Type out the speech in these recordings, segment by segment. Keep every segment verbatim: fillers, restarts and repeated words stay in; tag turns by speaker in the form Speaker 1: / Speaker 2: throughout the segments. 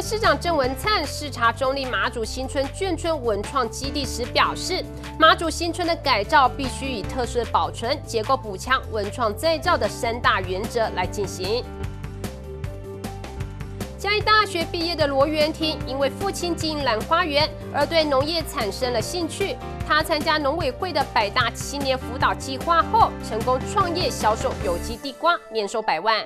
Speaker 1: 市长郑文灿视察中立马祖新村眷村文创基地时表示，马祖新村的改造必须以特色保存、结构补强、文创再造的三大原则来进行。 嘉义大学毕业的罗元婷，因为父亲经营兰花园而对农业产生了兴趣。他参加农委会的百大青年辅导计划后，成功创业销售有机地瓜，年收百万。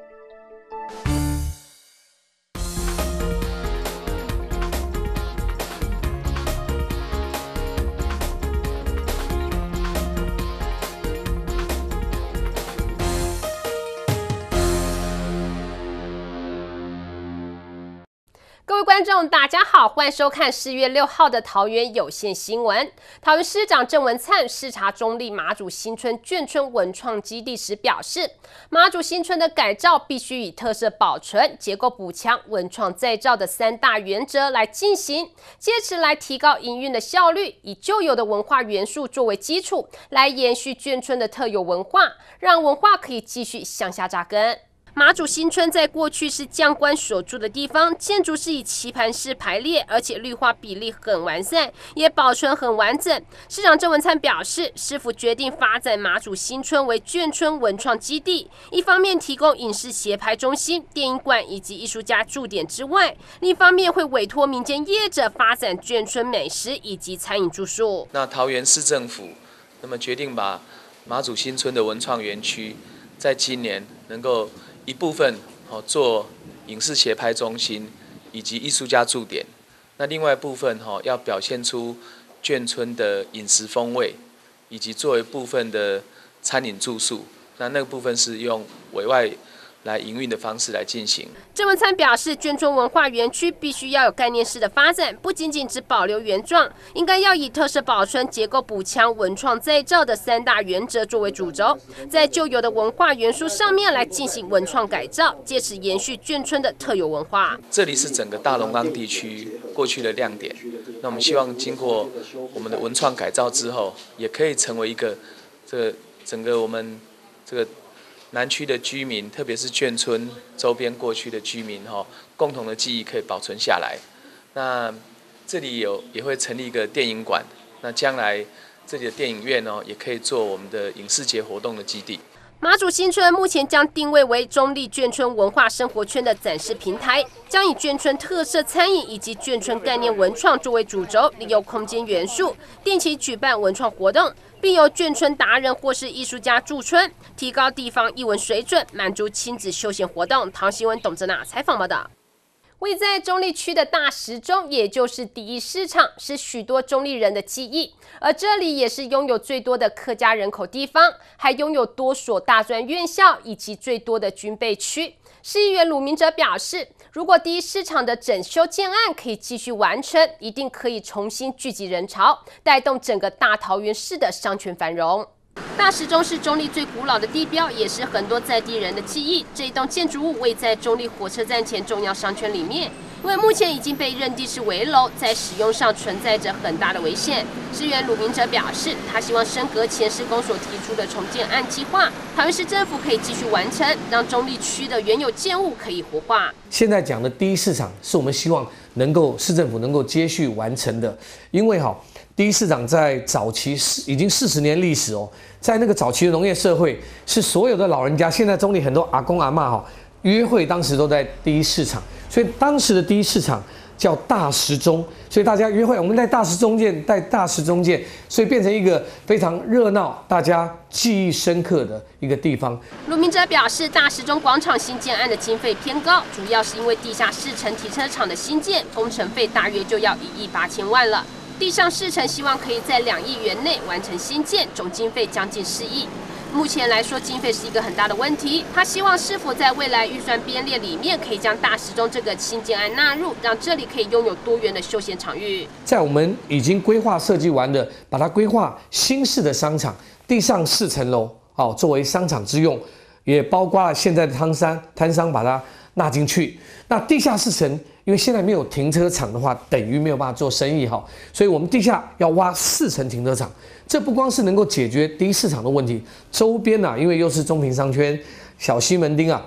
Speaker 1: 各位观众，大家好，欢迎收看四月六号的桃园有线新闻。桃园市长郑文灿视察中立马祖新村眷村文创基地时表示，马祖新村的改造必须以特色保存、结构补强、文创再造的三大原则来进行，借此来提高营运的效率，以旧有的文化元素作为基础，来延续眷村的特有文化，让文化可以继续向下扎根。 马祖新村在过去是将官所住的地方，建筑是以棋盘式排列，而且绿化比例很完善，也保存很完整。市长郑文灿表示，市府决定发展马祖新村为眷村文创基地，一方面提供影视协拍中心、电影馆以及艺术家驻点之外，另一方面会委托民间业者发展眷村美食以及餐饮住宿。
Speaker 2: 那桃园市政府那么决定把马祖新村的文创园区，在今年能够 一部分哦做影视协拍中心以及艺术家驻点，那另外一部分哈要表现出眷村的饮食风味，以及作为部分的餐饮住宿，那那个部分是用委外 来营运的方式来进行。
Speaker 1: 郑文灿表示，眷村文化园区必须要有概念式的发展，不仅仅只保留原状，应该要以特色保存、结构补强、文创再造的三大原则作为主轴，在旧有的文化元素上面来进行文创改造，借此延续眷村的特有文化。
Speaker 2: 这里是整个大龙岗地区过去的亮点，那我们希望经过我们的文创改造之后，也可以成为一个这个整个我们这个 南区的居民，特别是眷村周边过去的居民哈，共同的记忆可以保存下来。那这里有也会成立一个电影馆，那将来这里的电影院哦，也可以做我们的影视节活动的基地。
Speaker 1: 马祖新村目前将定位为中立眷村文化生活圈的展示平台，将以眷村特色餐饮以及眷村概念文创作为主轴，利用空间元素，定期举办文创活动，并由眷村达人或是艺术家驻村，提高地方艺文水准，满足亲子休闲活动。唐新闻董哲娜采访报道。 位在中立区的大石钟，也就是第一市场，是许多中立人的记忆。而这里也是拥有最多的客家人口地方，还拥有多所大专院校以及最多的军备区。市议员鲁明哲表示，如果第一市场的整修建案可以继续完成，一定可以重新聚集人潮，带动整个大桃园市的商圈繁荣。 大石钟是中立最古老的地标，也是很多在地人的记忆。这一栋建筑物位在中立火车站前重要商圈里面，因为目前已经被认定是危楼，在使用上存在着很大的危险。市议员鲁明哲表示，他希望升格前施工所提出的重建案计划，桃园市政府可以继续完成，让中立区的原有建物可以活化。
Speaker 3: 现在讲的第一市场，是我们希望能够市政府能够接续完成的，因为哈。 第一市场在早期已经四十年历史哦，在那个早期的农业社会，是所有的老人家，现在中立很多阿公阿嬷哈，约会当时都在第一市场，所以当时的第一市场叫大石钟，所以大家约会，我们在大石中见，在大石中见，所以变成一个非常热闹、大家记忆深刻的一个地方。
Speaker 1: 鲁明哲表示，大石钟广场新建案的经费偏高，主要是因为地下四层停车场的新建，工程费大约就要一亿八千万了。 地上四层希望可以在两亿元内完成新建，总经费将近四亿。目前来说，经费是一个很大的问题。他希望是否在未来预算编列里面，可以将大石钟这个新建案纳入，让这里可以拥有多元的休闲场域。
Speaker 3: 在我们已经规划设计完的，把它规划新式的商场，地上四层楼，哦，作为商场之用，也包括了现在的摊商，摊商把它纳进去。那地下四层。 因为现在没有停车场的话，等于没有办法做生意哈，所以我们地下要挖四层停车场。这不光是能够解决第一市场的问题，周边啊，因为又是中平商圈、小西门町啊，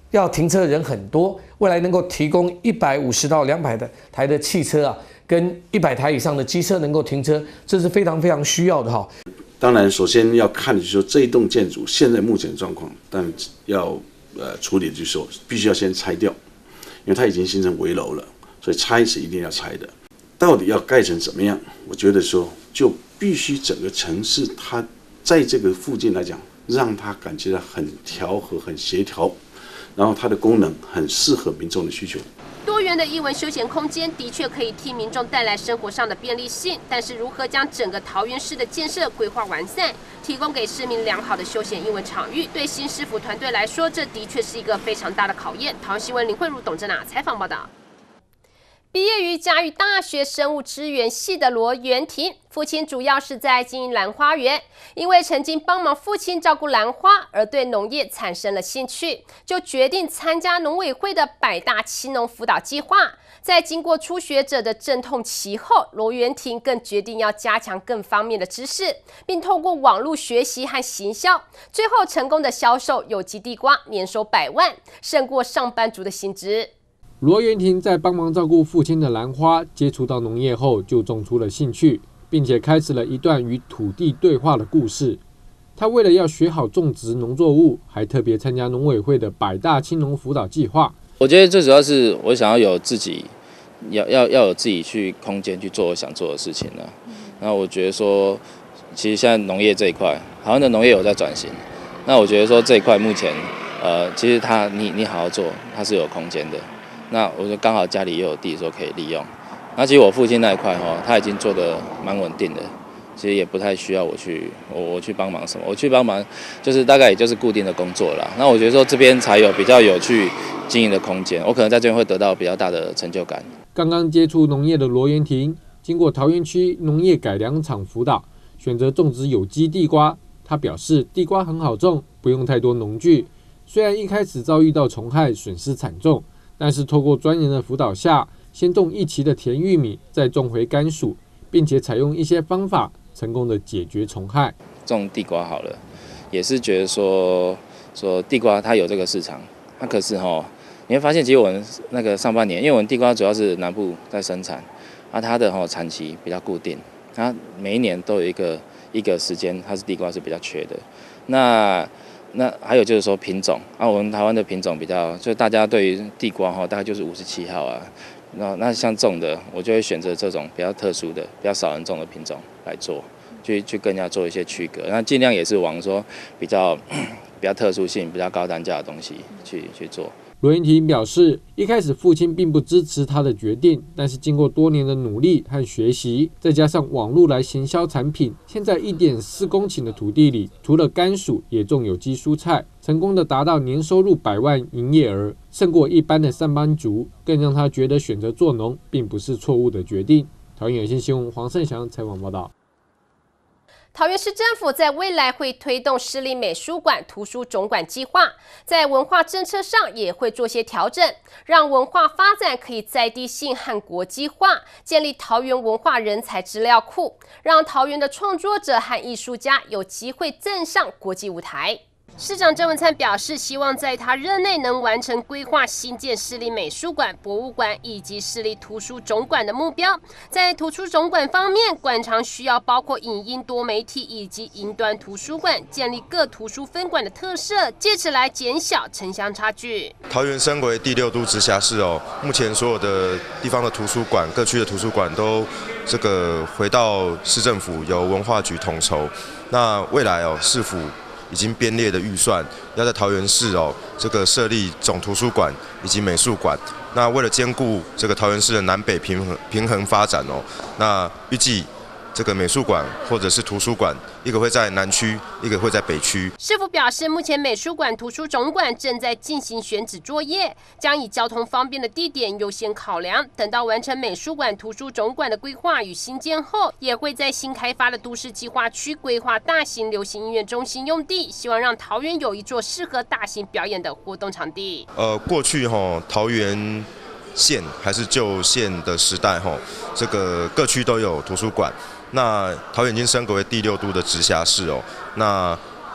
Speaker 3: 要停车人很多，未来能够提供一百五十到两百的台的汽车啊，跟一百台以上的机车能够停车，这是非常非常需要的哈。
Speaker 4: 当然，首先要看的就是说这一栋建筑现在目前的状况，但要呃处理的就是说必须要先拆掉，因为它已经形成危楼了，所以拆是一定要拆的。到底要盖成怎么样？我觉得说就必须整个城市它在这个附近来讲，让它感觉到很调和、很协调，然后它的功能很适合民众的需求。
Speaker 1: 多元的艺文休闲空间的确可以替民众带来生活上的便利性，但是如何将整个桃园市的建设规划完善，提供给市民良好的休闲艺文场域，对新市府团队来说，这的确是一个非常大的考验。桃园新闻林慧茹、董正娜采访报道。毕业于嘉义大学生物资源系的罗元廷，父亲主要是在经营兰花园，因为曾经帮忙父亲照顾兰花，而对农业产生了兴趣，就决定参加农委会的百大青农辅导计划。在经过初学者的阵痛期后，罗元廷更决定要加强更方面的知识，并透过网络学习和行销，最后成功的销售有机地瓜，年收百万，胜过上班族的薪资。
Speaker 5: 罗元廷在帮忙照顾父亲的兰花，接触到农业后就种出了兴趣，并且开始了一段与土地对话的故事。他为了要学好种植农作物，还特别参加农委会的百大青农辅导计划。
Speaker 6: 我觉得最主要是我想要有自己，要要要有自己去空间去做我想做的事情了。那我觉得说，其实现在农业这一块，台湾的农业有在转型。那我觉得说这一块目前，呃，其实它你你好好做，它是有空间的。那我觉得刚好家里也有地，说可以利用。那其实我父亲那一块哈，他已经做得蛮稳定的，其实也不太需要我去我我去帮忙什么，我去帮忙就是大概也就是固定的工作啦。那我觉得说这边才有比较有去经营的空间，我可能在这边会得到比较大的成就感。
Speaker 5: 刚刚接触农业的罗元廷，经过桃园区农业改良场辅导，选择种植有机地瓜。他表示地瓜很好种，不用太多农具，虽然一开始遭遇到虫害，损失惨重。但是透过专人的辅导下，先种一期的甜玉米，再种回甘薯，并且采用一些方法，成功的解决虫害。
Speaker 6: 种地瓜好了，也是觉得说说地瓜它有这个市场，那、啊、可是哈，你会发现其实我们那个上半年，因为我们地瓜主要是南部在生产，啊它的哈产期比较固定，它每一年都有一个一个时间，它是地瓜是比较缺的。那那还有就是说品种啊，我们台湾的品种比较，就大家对于地瓜哈，大概就是五十七号啊。那那像种的，我就会选择这种比较特殊的、比较少人种的品种来做，去去跟人家做一些区隔。那尽量也是往说比较比较特殊性、比较高单价的东西去去做。
Speaker 5: 罗元廷表示，一开始父亲并不支持他的决定，但是经过多年的努力和学习，再加上网络来行销产品，现在 一点四公顷的土地里，除了甘薯，也种有机蔬菜，成功的达到年收入百万营业额，胜过一般的上班族，更让他觉得选择做农并不是错误的决定。桃园有线新闻黄胜祥采访报道。
Speaker 1: 桃园市政府在未来会推动市立美术馆、图书总馆计划，在文化政策上也会做些调整，让文化发展可以在地性和国际化，建立桃园文化人才资料库，让桃园的创作者和艺术家有机会站上国际舞台。市长郑文灿表示，希望在他任内能完成规划新建市立美术馆、博物馆以及市立图书总馆的目标。在图书总馆方面，馆藏需要包括影音多媒体以及云端图书馆，建立各图书分馆的特色，借此来减小城乡差距。
Speaker 7: 桃园身为第六都直辖市哦，目前所有的地方的图书馆、各区的图书馆都这个回到市政府由文化局统筹。那未来哦，市府已经编列的预算，要在桃园市哦，这个设立总图书馆以及美术馆。那为了兼顾这个桃园市的南北平衡平衡发展哦，那预计这个美术馆或者是图书馆，一个会在南区，一个会在北区。
Speaker 1: 市府表示，目前美术馆、图书总馆正在进行选址作业，将以交通方便的地点优先考量。等到完成美术馆、图书总馆的规划与新建后，也会在新开发的都市计划区规划大型流行音乐中心用地，希望让桃园有一座适合大型表演的活动场地。
Speaker 7: 呃，过去哈、哦，桃园县还是旧县的时代哈、哦，这个各区都有图书馆。那桃园已经升格为第六都的直辖市哦，那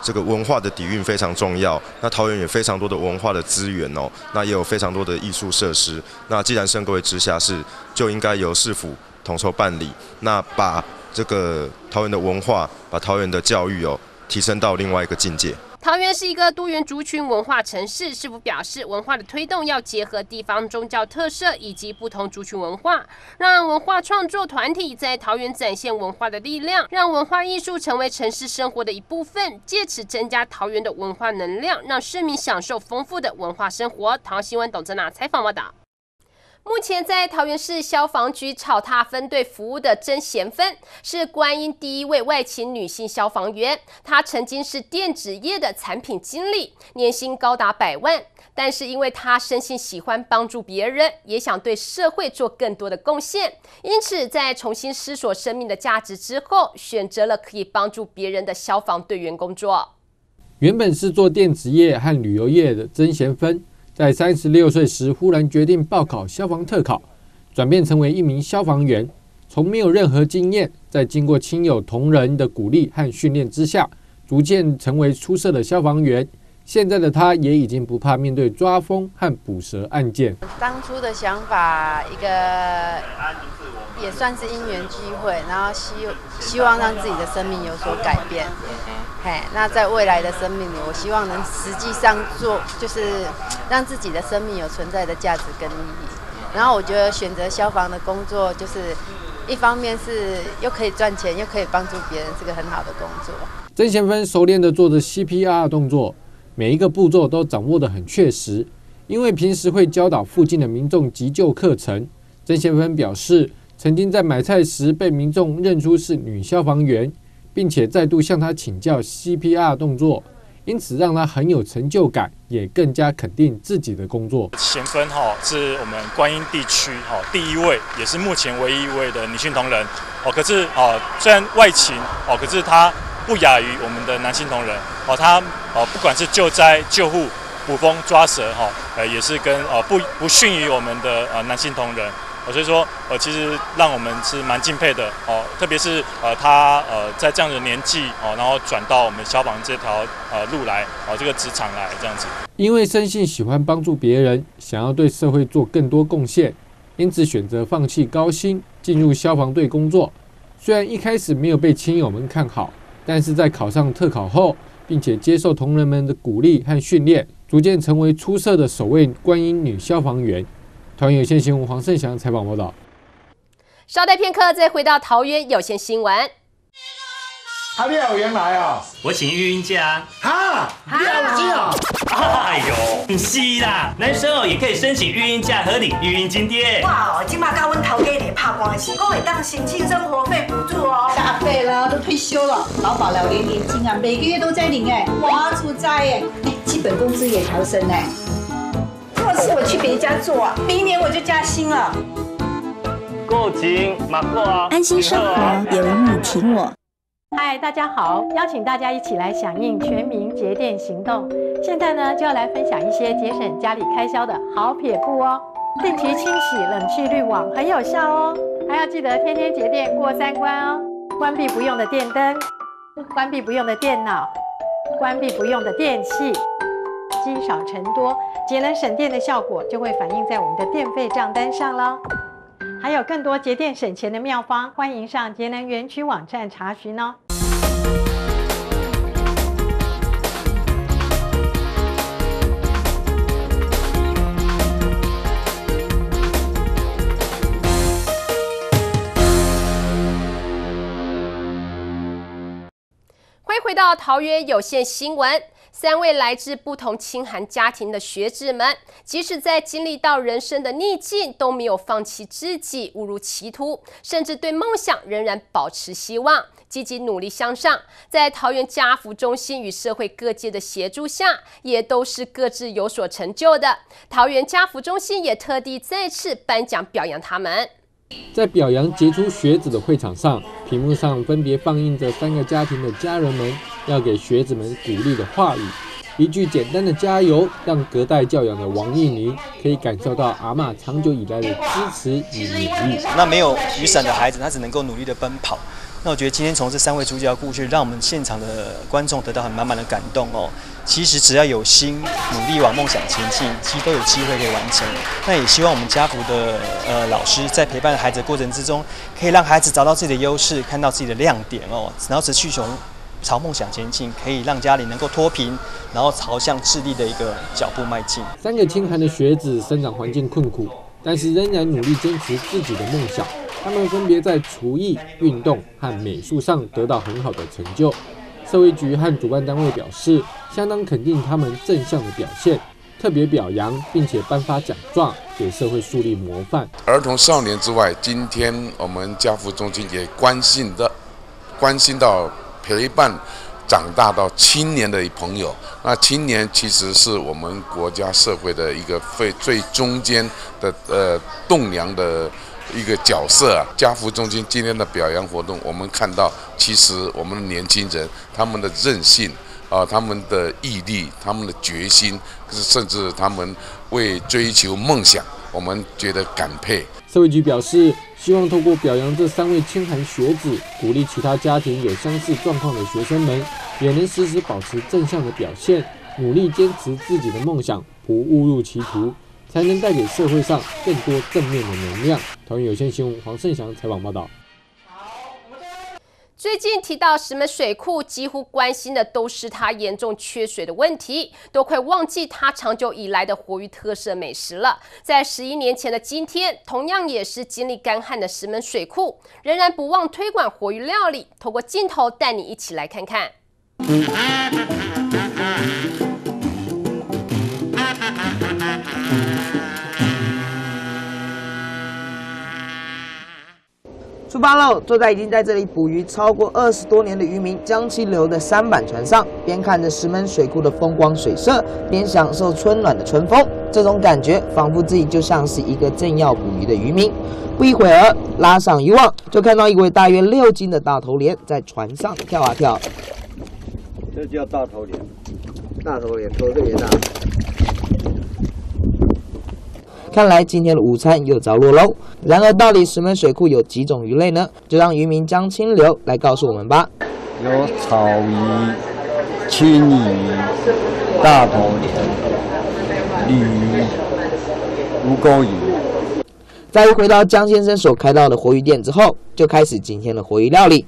Speaker 7: 这个文化的底蕴非常重要。那桃园也非常多的文化的资源哦，那也有非常多的艺术设施。那既然升格为直辖市，就应该由市府统筹办理。那把这个桃园的文化，把桃园的教育哦，提升到另外一个境界。
Speaker 1: 桃园是一个多元族群文化城市，市府表示，文化的推动要结合地方宗教特色以及不同族群文化，让文化创作团体在桃园展现文化的力量，让文化艺术成为城市生活的一部分，借此增加桃园的文化能量，让市民享受丰富的文化生活。桃新闻董真娜采访报道。目前在桃园市消防局草塔分队服务的曾贤芬，是观音第一位外勤女性消防员。她曾经是电子业的产品经理，年薪高达百万。但是因为她深信喜欢帮助别人，也想对社会做更多的贡献，因此在重新思索生命的价值之后，选择了可以帮助别人的消防队员工作。
Speaker 5: 原本是做电子业和旅游业的曾贤芬，在三十六岁时，忽然决定报考消防特考，转变成为一名消防员。从没有任何经验，在经过亲友同仁的鼓励和训练之下，逐渐成为出色的消防员。现在的他也已经不怕面对抓风和捕蛇案件。
Speaker 8: 当初的想法，一个也算是因缘机会，然后希希望让自己的生命有所改变。嘿，那在未来的生命里，我希望能实际上做，就是让自己的生命有存在的价值跟意义。然后我觉得选择消防的工作，就是一方面是又可以赚钱，又可以帮助别人，是个很好的工作。
Speaker 5: 曾贤芬熟练地做着 C P R 动作，每一个步骤都掌握得很确实。因为平时会教导附近的民众急救课程，曾贤芬表示，曾经在买菜时被民众认出是女消防员，并且再度向她请教 C P R 动作，因此让她很有成就感，也更加肯定自己的工作。
Speaker 9: 贤芬哈是我们观音地区哈第一位，也是目前唯一一位的女性同仁哦。可是哦，虽然外勤哦，可是她不亚于我们的男性同仁哦。她哦不管是救灾、救护、捕风抓蛇哈，呃也是跟呃不不逊于我们的呃男性同仁。所以说，呃，其实让我们是蛮敬佩的哦，特别是呃，他呃在这样的年纪哦，然后转到我们消防这条呃路来哦，这个职场来这样子。
Speaker 5: 因为生性喜欢帮助别人，想要对社会做更多贡献，因此选择放弃高薪，进入消防队工作。虽然一开始没有被亲友们看好，但是在考上特考后，并且接受同仁们的鼓励和训练，逐渐成为出色的首位观音女消防员。桃园有线新闻黄胜祥采访报道。
Speaker 1: 稍待片刻，再回到桃园有线新闻。
Speaker 10: 啊，你有缘来哦！
Speaker 11: 我请育婴假。
Speaker 10: 哈，你有钱哦！
Speaker 11: 哎呦，不是啦，男生哦也可以申请育婴假和领育婴津贴。
Speaker 12: 哇，今嘛甲阮头家咧拍关系，我会当申请生活费补助哦。
Speaker 13: 阿伯啦，都退休了，劳保老年年金啊，每个月都在领哎，哇，出在哎，基本工资也调升哎。若是我去别家做啊，明年我就加薪了。
Speaker 11: 够勤马过啊！
Speaker 14: 安心生活，有你挺我。
Speaker 15: 嗨，大家好，邀请大家一起来响应全民节电行动。现在呢，就要来分享一些节省家里开销的好撇步哦。定期清洗冷气滤网很有效哦，还要记得天天节电过三关哦。关闭不用的电灯，关闭不用的电脑，关闭不用的电器。积少成多，节能省电的效果就会反映在我们的电费账单上咯。还有更多节电省钱的妙方，欢迎上节能园区网站查询哦。
Speaker 1: 欢迎回到桃园有线新闻。三位来自不同清寒家庭的学子们，即使在经历到人生的逆境，都没有放弃自己，误入歧途，甚至对梦想仍然保持希望，积极努力向上。在桃园家福中心与社会各界的协助下，也都是各自有所成就的。桃园家福中心也特地再次颁奖表扬他们。
Speaker 5: 在表扬杰出学子的会场上，屏幕上分别放映着三个家庭的家人们要给学子们鼓励的话语。一句简单的加油，让隔代教养的王艺宁可以感受到阿嬷长久以来的支持与努力。
Speaker 16: 那没有雨伞的孩子，他只能够努力的奔跑。 那我觉得今天从这三位主角的故事，让我们现场的观众得到很满满的感动哦。其实只要有心，努力往梦想前进，其实都有机会可以完成。那也希望我们家福的呃老师在陪伴孩子的过程之中，可以让孩子找到自己的优势，看到自己的亮点哦，然后持续从朝梦想前进，可以让家里能够脱贫，然后朝向智力的一个脚步迈进。
Speaker 5: 三个清寒的学子生长环境困苦，但是仍然努力坚持自己的梦想。他们分别在厨艺、运动和美术上得到很好的成就。社会局和主办单位表示，相当肯定他们正向的表现，特别表扬，并且颁发奖状，给社会树立模范。
Speaker 17: 儿童少年之外，今天我们家福中心也关心的关心到陪伴长大到青年的朋友。那青年其实是我们国家社会的一个最最中间的呃栋梁的一个角色啊。家福中心今天的表扬活动，我们看到其实我们的年轻人他们的韧性啊，他们的毅力，他们的决心，甚至他们为追求梦想，我们觉得感佩。
Speaker 5: 社会局表示，希望透过表扬这三位清寒学子，鼓励其他家庭有相似状况的学生们，也能时时保持正向的表现，努力坚持自己的梦想，不误入歧途，才能带给社会上更多正面的能量。桃园有线新闻黄胜祥采访报道。
Speaker 1: 最近提到石门水库，几乎关心的都是它严重缺水的问题，都快忘记它长久以来的活鱼特色美食了。在十一年前的今天，同样也是经历干旱的石门水库，仍然不忘推广活鱼料理。透过镜头带你一起来看看。
Speaker 18: 出发喽！坐在已经在这里捕鱼超过二十多年的渔民江清流的三板船上，边看着石门水库的风光水色，边享受春暖的春风。这种感觉，仿佛自己就像是一个正要捕鱼的渔民。不一会儿，拉上渔网，就看到一尾大约六斤的大头鲢在船上跳啊跳。
Speaker 19: 这叫大头鲢，大头鲢头特别大。
Speaker 18: 看来今天的午餐又着落喽。然而，到底石门水库有几种鱼类呢？就让渔民江清流来告诉我们吧。
Speaker 19: 有草鱼、青鱼、大头鲢、鲤鱼、乌钩鱼。
Speaker 18: 在回到江先生所开到的活鱼店之后，就开始今天的活鱼料理。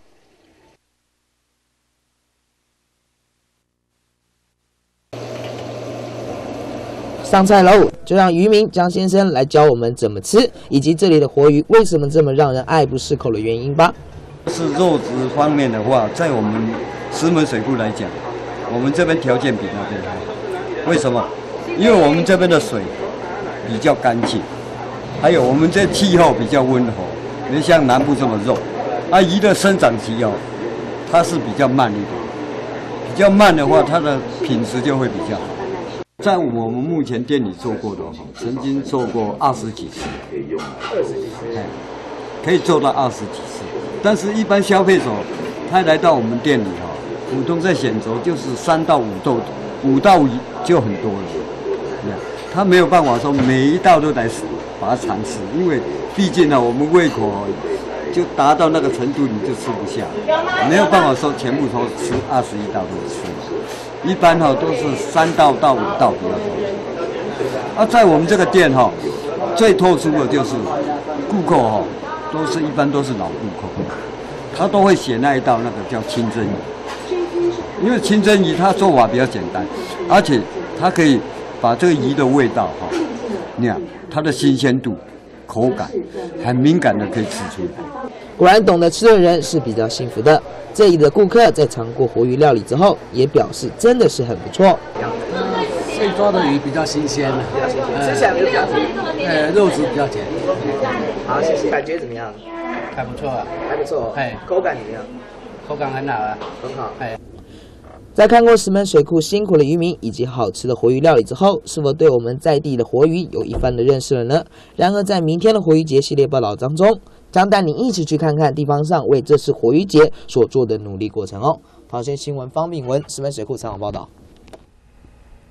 Speaker 18: 上菜喽！就让渔民江先生来教我们怎么吃，以及这里的活鱼为什么这么让人爱不释口的原因吧。
Speaker 19: 是肉质方面的话，在我们石门水库来讲，我们这边条件比那边好。为什么？因为我们这边的水比较干净，还有我们这气候比较温和，没像南部这么热。啊，鱼的生长期哦，它是比较慢一点，比较慢的话，它的品质就会比较好。在我们目前店里做过的，曾经做过二十几次，二十几次，可以做到二十几次。但是，一般消费者他来到我们店里哈，普通在选择就是三到五道，五道就很多了。他没有办法说每一道都来把它尝吃，因为毕竟呢，我们胃口就达到那个程度，你就吃不下，没有办法说全部都吃二十一道都吃。一般哈都是三道到五道比较多。啊，在我们这个店哈，最特殊的就是顾客哈，都是一般都是老顾客，他都会选那一道那个叫清蒸鱼，因为清蒸鱼它做法比较简单，而且它可以把这个鱼的味道哈，你看它的新鲜度、口感，很敏感的可以吃出来。
Speaker 18: 果然懂得吃的人是比较幸福的。这里的顾客在尝过活鱼料理之后，也表示真的是很不错。
Speaker 20: 现抓的鱼比较新鲜，
Speaker 18: 吃起来比较
Speaker 20: 呃肉质比较甜。
Speaker 18: 好，谢谢。感觉怎么样？
Speaker 20: 还不错啊，
Speaker 18: 还不错。
Speaker 20: 哎，
Speaker 18: 口感怎么样？
Speaker 20: 口感很好啊，
Speaker 18: 很好。
Speaker 20: 哎。
Speaker 18: 在看过石门水库辛苦的渔民以及好吃的活鱼料理之后，是否对我们在地的活鱼有一番的认识了呢？然而，在明天的活鱼节系列报道当中，将带你一起去看看地方上为这次活鱼节所做的努力过程哦。桃园新闻方炳文石门水库采访报道。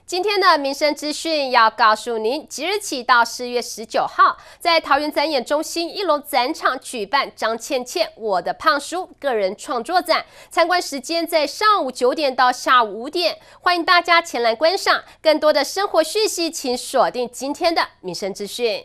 Speaker 1: 今天的民生资讯要告诉您，即日起到四月十九号，在桃园展演中心一楼展场举办张倩倩我的胖叔个人创作展，参观时间在上午九点到下午五点，欢迎大家前来观赏。更多的生活讯息，请锁定今天的民生资讯。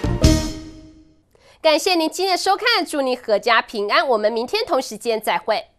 Speaker 1: 感谢您今天的收看，祝您阖家平安。我们明天同时间再会。